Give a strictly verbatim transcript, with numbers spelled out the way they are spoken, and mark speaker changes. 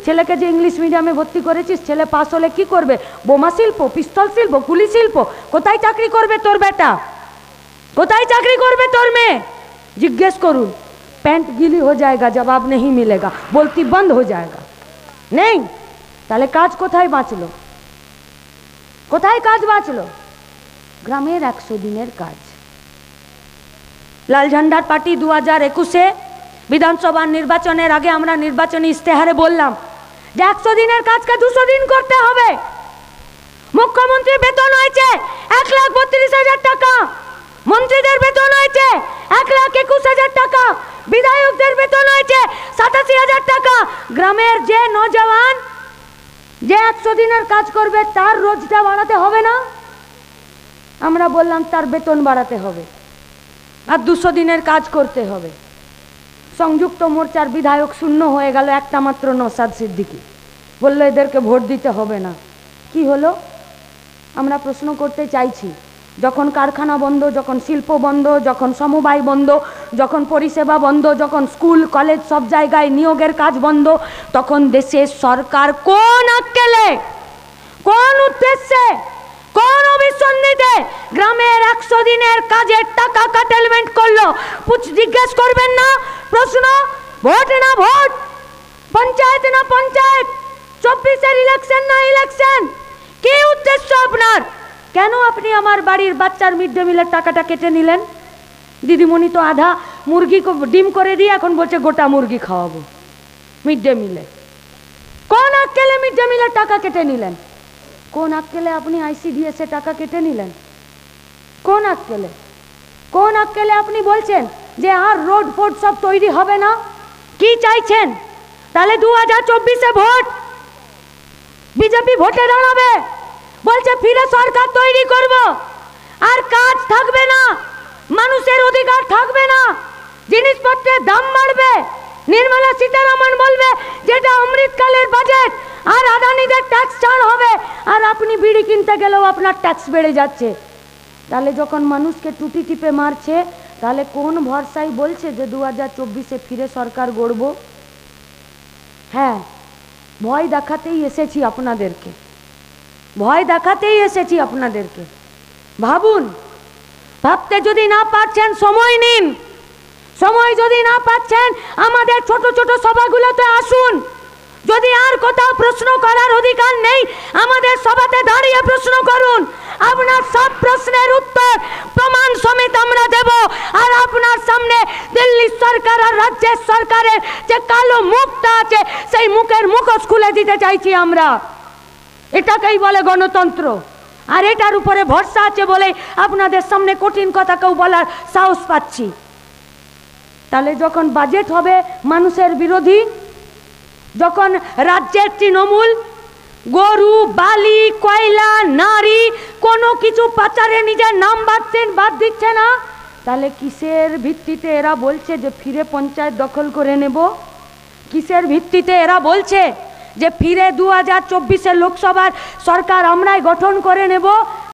Speaker 1: ছেলেকে যে ইংলিশ মিডিয়ামে ভর্তি করেছিস, ছেলে পাস হলে কি করবে? বোমা শিল্প, পিস্তল শিল্প, গুলি শিল্প। কোথায় চাকরি করবে তোর বেটা? কোথায় চাকরি করবে তোর মেয়ে? জিজ্ঞেস করুন। पैंट गीली हो जाएगा, जवाब नहीं मिलेगा, बोलती बंद हो जाएगा। नहीं তাহলে কাজ কোথায় বাঁচলো? কোথায় কাজ বাঁচলো? গ্রামের একশো দিনের কাজ। লাল ঝান্ডার পার্টি দু হাজার একুশে বিধানসভা নির্বাচনের আগে আমরা নির্বাচনী ইস্তেহারে বললাম যে একশো দিনের কাজকে দুশো দিন করতে হবে। মুখ্যমন্ত্রীর বেতন হয়েছে এক লাখ বত্রিশ হাজার টাকা, মন্ত্রীদের বেতন হয়েছে এক লাখ একুশ হাজার টাকা, বিধায়কদের বেতন হয়েছে সাতাশি হাজার টাকা। গ্রামের যে নজওয়ান যে একশো দিনের কাজ করবে তার রোজটা বাড়াতে হবে না? আমরা বললাম তার বেতন বাড়াতে হবে আর দুশো দিনের কাজ করতে হবে। সংযুক্ত মোর্চার বিধায়ক শূন্য হয়ে গেল, একটা মাত্র নওশাদ সিদ্দিকী বলল এদেরকে ভোট দিতে হবে না। কি হলো? আমরা প্রশ্ন করতে চাইছি, যখন কারখানা বন্ধ, যখন শিল্প বন্ধ, যখন সমবায় বন্ধ, যখন পরিষেবা বন্ধ, যখন স্কুল কলেজ সব জায়গায় নিয়োগের কাজ বন্ধ, তখন দেশের সরকার কোন আক্কেলে, কোন উদ্দেশ্যে, কোন অভিসন্ধিতে গ্রামের একশো দিনের কাজের টাকা কাটেলমেন্ট করলো? জিজ্ঞেস করবেন না? প্রশ্ন, ভোট না ভোট, পঞ্চায়েত না পঞ্চায়েত, চব্বিশের ইলেকশন না ইলেকশন, কি উদ্দেশ্য আপনার? কেন আপনি আমার বাড়ির বাচ্চার মিড ডে মিলের টাকাটা কেটে নিলেন? দিদিমণি তো আধা মুরগি ডিম করে দিয়ে এখন বলছে গোটা মুরগি খাওয়াবো মিড ডে মিলে। কোন আক্কেলে মিড ডে মিলের টাকা কেটে নিলেন? কোন আক্কেলে আপনি আইসিডিএস এ টাকা কেটে নিলেন? কোন আক্কেলে? কোন আক্কেলে আপনি বলছেন যে আর রোড ফোড সব তৈরি হবে না? কি চাইছেন? তাহলে দু হাজার চব্বিশে ভোট, বিজেপি ভোটে দাঁড়াবে, বলছে ফিরে সরকার তৈরি করব, আর কাজ থাকবে না, মানুষের অধিকার থাকবে না, জিনিসপত্রের দাম বাড়বে। নির্মলা সীতারামন বলবে যেটা অমৃতকালের বাজেট, আর আদানিদের ট্যাক্স ছাড় হবে, আর আপনি বিড়ি কিনতে গেলেও আপনার ট্যাক্স বেড়ে যাচ্ছে। তাহলে যখন মানুষকে টুটি টিপে মারছে, তাহলে কোন ভরসায় বলছে যে দু হাজার চব্বিশে ফিরে সরকার গড়ব? হ্যাঁ, ভয় দেখাতেই এসেছি আপনাদেরকে, ভয় দেখাতেই এসেছি আপনাদেরকে। ভাবুন, ভাবতে যদি না পারছেন সময় নিন, সময় যদি না পাচ্ছেন আমাদের ছোট ছোট সভাগুলোতে আসুন। যদি আর কোথাও প্রশ্ন করার অধিকার নেই, আমাদের সভাতে দাঁড়িয়ে প্রশ্ন করুন। আপনার সব প্রশ্নের উত্তর প্রমাণ সমেত আমরা দেব, আর আপনার সামনে দিল্লি সরকার আর রাজ্যের সরকারের যে কালো মুখটা আছে সেই মুখের মুখোশ খুলে দিতে চাইছি আমরা। এটাকেই বলে গণতন্ত্র, আর এটার উপরে ভরসা আছে বলে আপনাদের সামনে কঠিন কথা কেউ বলার সাহস পাচ্ছি। তাহলে যখন বাজেট হবে মানুষের বিরোধী, যখন রাজ্যের তৃণমূল গরু, বালি, কয়লা, নারী কোনো কিছু পাচারে নিজের নাম বাদছেন বাদ দিচ্ছে না, তাহলে কিসের ভিত্তিতে এরা বলছে যে ফিরে পঞ্চায়েত দখল করে নেব? কিসের ভিত্তিতে এরা বলছে যে ফিরে দু হাজার চব্বিশের লোকসভার সরকার আমরাই গঠন করে নেব?